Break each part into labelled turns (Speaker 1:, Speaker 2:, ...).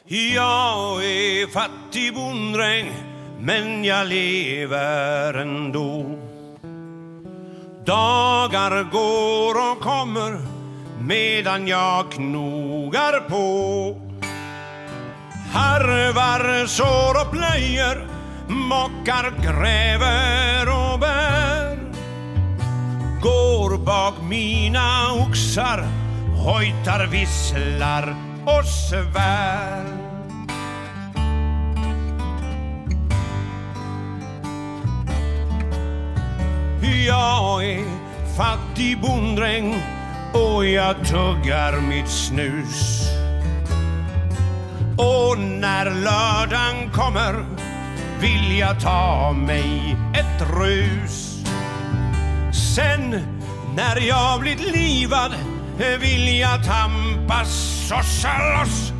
Speaker 1: Jag är fattig bonddräng, men jag lever ändå. Dagar går och kommer medan jag knogar på. Harvar, sår och plöjer, mockar, gräver och bär. Går bak mina oxar, hojtar, visslar och svär. Jag är fattig bonddräng och jag tuggar mitt snus. Och när lördagen kommer vill jag ta mig ett rus. Sen när jag blivit livad vill jag tampas och slåss.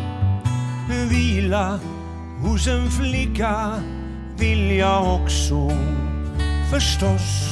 Speaker 1: Vila hos en flicka vill jag också förstås.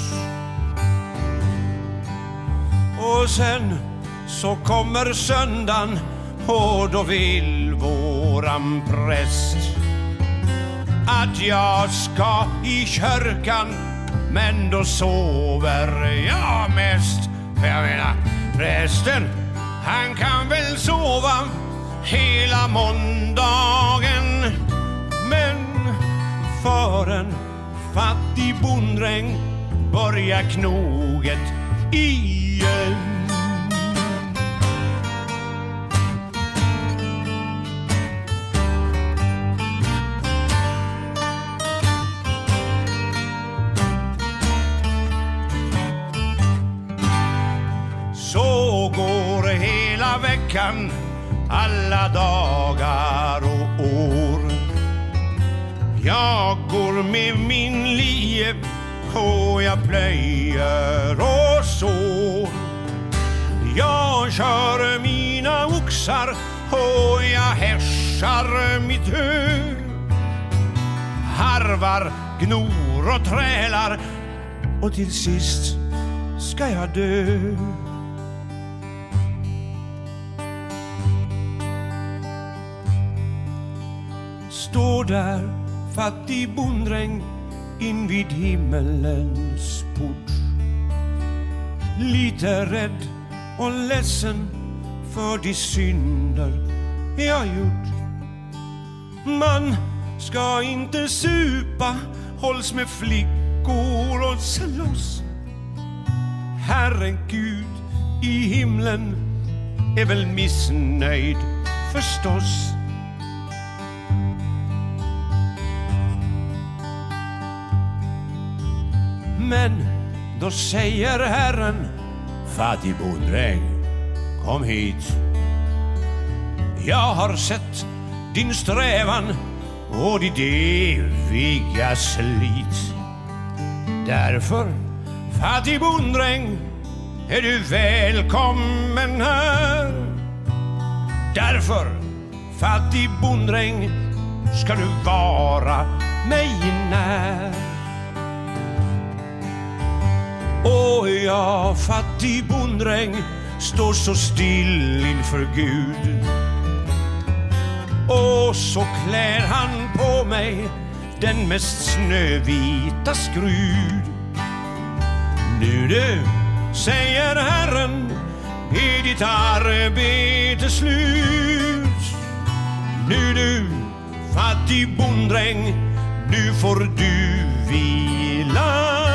Speaker 1: Och sen så kommer söndagen och då vill våran präst att jag ska i kyrkan, men då sover jag mest. För jag menar, prästen, han kan väl sova hela måndagen, men för en fattig bonddräng börjar knoget igen. Så går hela veckan, alla dagar och år. Jag går med min lie och jag plöjer och sår. Jag kör mina oxar och jag hässar mitt hö. Harvar, gnor och trälar och till sist ska jag dö. Står där fattig bonddräng invid himmelens port, lite rädd och ledsen för de synder jag gjort. Man ska inte supa, hålls med flickor och slåss. Herren Gud i himlen är väl missnöjd förstås. Men då säger Herren: fattig bonddräng, kom hit. Jag har sett din strävan och ditt eviga slit. Därför, fattig bonddräng, är du välkommen här. Därför, fattig bonddräng, ska du vara mig när. Och jag, fattig bonddräng, står så still inför Gud. Och så klär han på mig den mest snövita skrud. Nu du, säger Herren, är ditt arbete slut. Nu du, fattig bonddräng, nu får du vila.